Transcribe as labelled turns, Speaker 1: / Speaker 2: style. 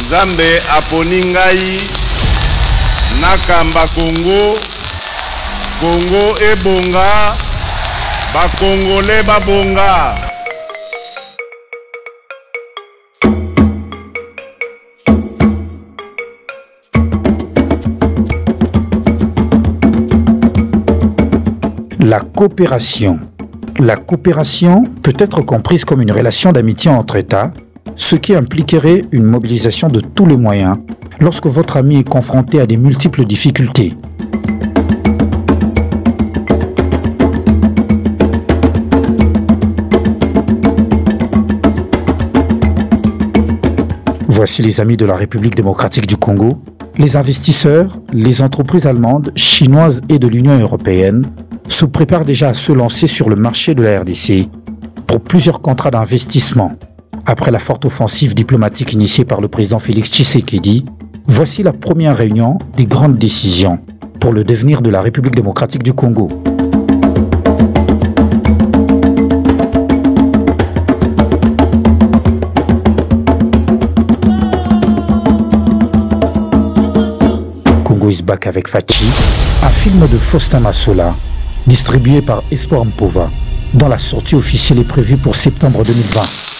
Speaker 1: Nzambe aponi ngai nakamba Congo, Congo ebonga, ba Congolais babonga.
Speaker 2: La coopération. La coopération peut être comprise comme une relation d'amitié entre États, ce qui impliquerait une mobilisation de tous les moyens lorsque votre ami est confronté à des multiples difficultés. Voici les amis de la République démocratique du Congo, les investisseurs, les entreprises allemandes, chinoises et de l'Union européenne se préparent déjà à se lancer sur le marché de la RDC pour plusieurs contrats d'investissement. Après la forte offensive diplomatique initiée par le président Félix Tshisekedi, voici la première réunion des grandes décisions pour le devenir de la République démocratique du Congo. Congo is Back avec Fachi, un film de Faustin Massola, distribué par Espoir Mpova, dont la sortie officielle est prévue pour septembre 2020.